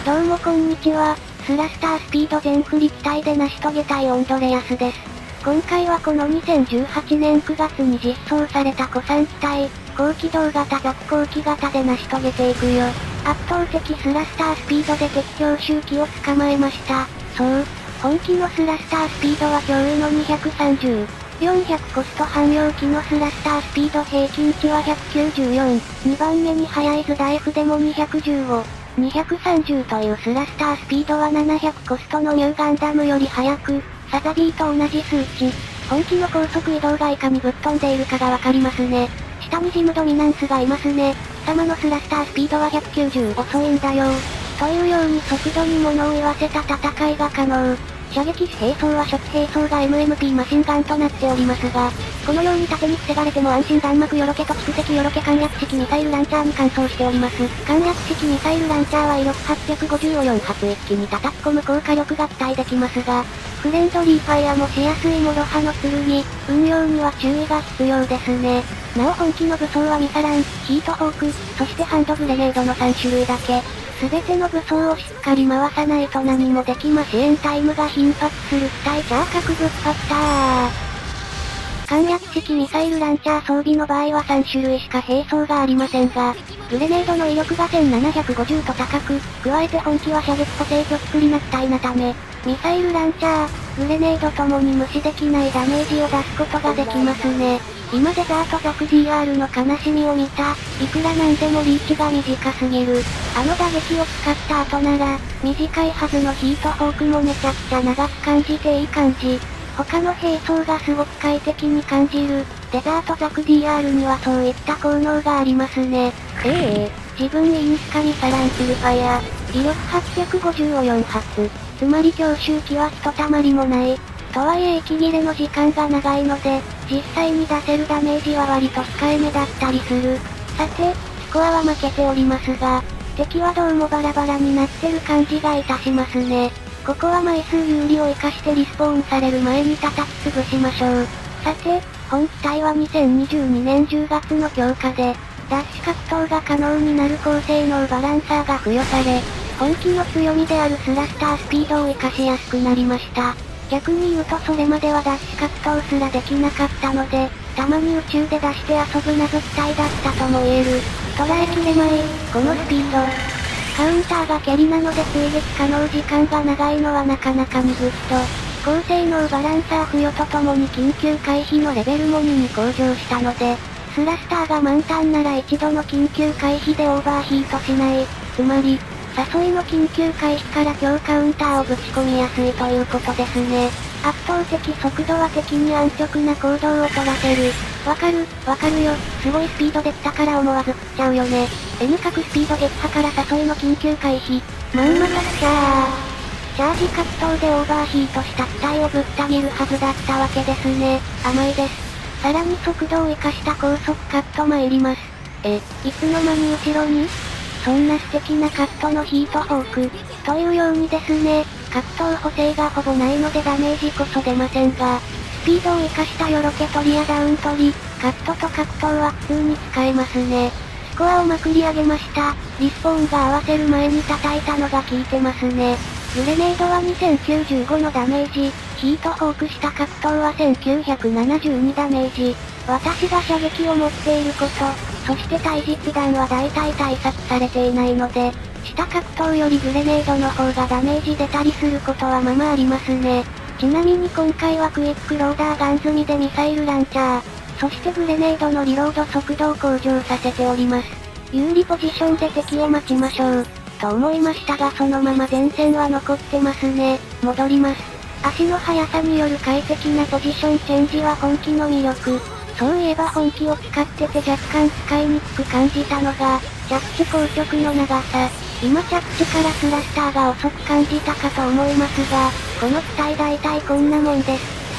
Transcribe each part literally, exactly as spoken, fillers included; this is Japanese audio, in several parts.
どうもこんにちは、スラスタースピード全振り機体で成し遂げたいオンドレアスです。今回はこのにせんじゅうはちねんくがつに実装された古参機体、高機動型逆高機型で成し遂げていくよ。圧倒的スラスタースピードで敵強襲機を捕まえました。そう、本機のスラスタースピードは驚異のにひゃくさんじゅう。よんひゃくコスト汎用機のスラスタースピード平均値はひゃくきゅうじゅうよん。にばんめに速いズダ F でもにひゃくじゅうご。にひゃくさんじゅうというスラスタースピードはななひゃくコストのニューガンダムより速く、サザビーと同じ数値。本機の高速移動がいかにぶっ飛んでいるかがわかりますね。下にジムドミナンスがいますね。貴様のスラスタースピードはひゃくきゅうじゅう遅いんだよ。というように速度に物を言わせた戦いが可能。射撃手兵装は初期兵装が エムエムピー マシンガンとなっておりますが、このように盾に防がれても安心弾幕よろけと蓄積よろけ簡略式ミサイルランチャーに換装しております。簡略式ミサイルランチャーは威力はっぴゃくごじゅうをよん発一気に叩き込む効果力が期待できますが、フレンドリーファイアもしやすいモロハの剣、運用には注意が必要ですね。なお本機の武装はミサラン、ヒートホーク、そしてハンドグレネードのさん種類だけ。すべての武装をしっかり回さないと何もできません。タイムが頻発する機体チャー核ぶっファクター。簡略式ミサイルランチャー装備の場合はさん種類しか兵装がありませんが、グレネードの威力がせんななひゃくごじゅうと高く、加えて本機は射撃補正拒否不利な機体なため、ミサイルランチャー、グレネードともに無視できないダメージを出すことができますね。今デザートザク ディーアール の悲しみを見た。いくらなんでもリーチが短すぎる。あの打撃を使った後なら、短いはずのヒートホークもめちゃくちゃ長く感じていい感じ。他の兵装がすごく快適に感じる。デザートザク ディーアール にはそういった効能がありますね。ええー、自分インスカにサランシルファイア。威力はっぴゃくごじゅうをよん発。つまり強襲機はひとたまりもない。とはいえ息切れの時間が長いので、実際に出せるダメージは割と控えめだったりする。さて、スコアは負けておりますが、敵はどうもバラバラになってる感じがいたしますね。ここは枚数有利を活かしてリスポーンされる前に叩き潰しましょう。さて、本機体はにせんにじゅうにねんじゅうがつの強化で、ダッシュ格闘が可能になる高性能バランサーが付与され、本機の強みであるスラスタースピードを活かしやすくなりました。逆に言うとそれまではダッシュ格闘すらできなかったので、たまに宇宙で出して遊ぶ謎機体だったとも言える。捉えきれない、このスピード。カウンターが蹴りなので追撃可能時間が長いのはなかなかにグッド。高性能バランサー付与とともに緊急回避のレベルもにに向上したので、スラスターが満タンなら一度の緊急回避でオーバーヒートしない。つまり、誘いの緊急回避から強カウンターをぶち込みやすいということですね。圧倒的速度は敵に安直な行動を取らせる。わかる、わかるよ。すごいスピードで来たから思わず食っちゃうよね。N 角スピード撃破から誘いの緊急回避。まんまとスチャー。チャージ格闘でオーバーヒートした機体をぶった切るはずだったわけですね。甘いです。さらに速度を生かした高速カット参ります。え、いつの間に後ろにそんな素敵なカットのヒートホーク。というようにですね、格闘補正がほぼないのでダメージこそ出ませんが、スピードを生かしたよろけ取りやダウン取り、カットと格闘は普通に使えますね。スコアをまくり上げました。リスポーンが合わせる前に叩いたのが効いてますね。グレネードはにせんきゅうじゅうごのダメージ、ヒートホークした格闘はせんきゅうひゃくななじゅうにダメージ。私が射撃を持っていること、そして対実弾は大体対策されていないので、下格闘よりグレネードの方がダメージ出たりすることはままありますね。ちなみに今回はクイックローダーガン積みでミサイルランチャー、そしてグレネードのリロード速度を向上させております。有利ポジションで敵を待ちましょう。と思いましたがそのまま前線は残ってますね。戻ります。足の速さによる快適なポジションチェンジは本機の魅力。そういえば本機を使ってて若干使いにくく感じたのが、着地硬直の長さ。今着地からスラスターが遅く感じたかと思いますが、この機体大体こんなもんです。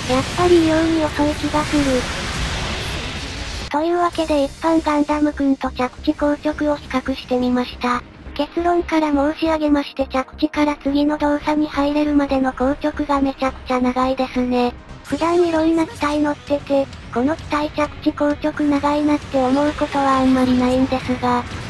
やっぱり異様に遅い気がする。というわけで一般ガンダムくんと着地硬直を比較してみました。結論から申し上げまして着地から次の動作に入れるまでの硬直がめちゃくちゃ長いですね。普段いろんな機体乗ってて、この機体着地硬直長いなって思うことはあんまりないんですが、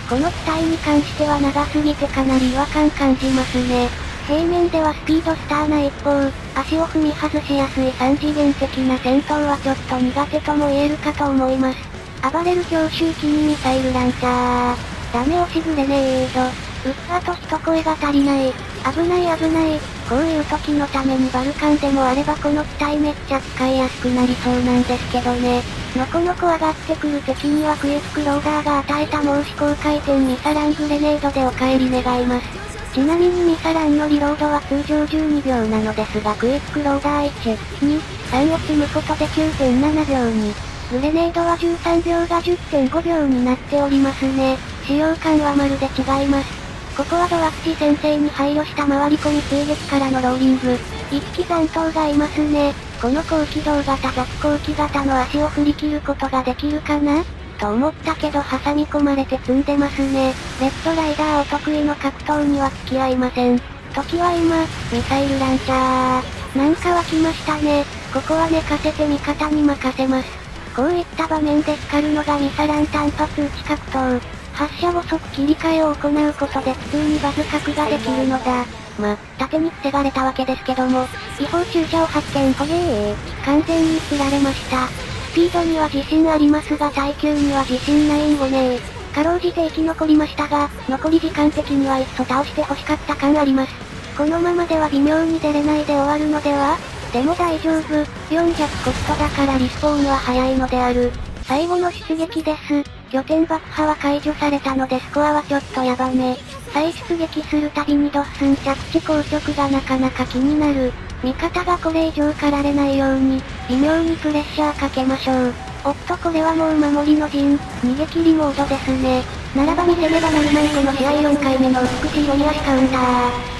この機体に関しては長すぎてかなり違和感感じますね。平面ではスピードスターな一方、足を踏み外しやすい三次元的な戦闘はちょっと苦手とも言えるかと思います。暴れる強襲機にミサイルランチャー。ダメ押しグレネード。うっあと一声が足りない。危ない危ない。こういう時のためにバルカンでもあればこの機体めっちゃ使いやすくなりそうなんですけどね。のこのこ上がってくる敵にはクイックローダーが与えた申し高回転ミサラングレネードでお帰り願います。ちなみにミサランのリロードは通常じゅうにびょうなのですがクイックローダーいち、に、さんを積むことで きゅうてんななびょうに。グレネードはじゅうさんびょうが じゅってんごびょうになっておりますね。使用感はまるで違います。ここはドワッチ先生に配慮した回り込み追撃からのローリング。一機残党がいますね。この高機動型弱高機型の足を振り切ることができるかなと思ったけど挟み込まれて積んでますね。レッドライダーお得意の格闘には付き合いません。時は今、ミサイルランチャー。なんか湧きましたね。ここは寝かせて味方に任せます。こういった場面で光るのがミサラン単発打ち格闘。発射後即切り替えを行うことで普通にバズ角ができるのだ。ま、縦に防がれたわけですけども、違法駐車を発見ほげー。完全に釣られました。スピードには自信ありますが耐久には自信ないんごねー。かろうじて生き残りましたが、残り時間的にはいっそ倒して欲しかった感あります。このままでは微妙に出れないで終わるのでは？でも大丈夫。よんひゃくコストだからリスポーンは早いのである。最後の出撃です。拠点爆破は解除されたのでスコアはちょっとヤバめ。再出撃するたびにドッスン着地硬直がなかなか気になる。味方がこれ以上狩られないように、微妙にプレッシャーかけましょう。おっとこれはもう守りの陣、逃げ切りモードですね。ならば見せねばなるまいこの試合よんかいめの美しい鬼足カウンター。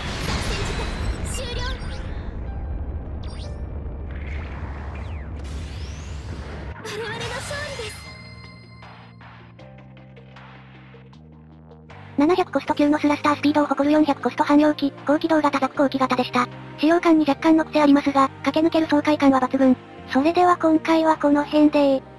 ななひゃくコスト級のスラスタースピードを誇るよんひゃくコスト汎用機、高機動型弱高機型でした。使用感に若干の癖ありますが、駆け抜ける爽快感は抜群。それでは今回はこの辺で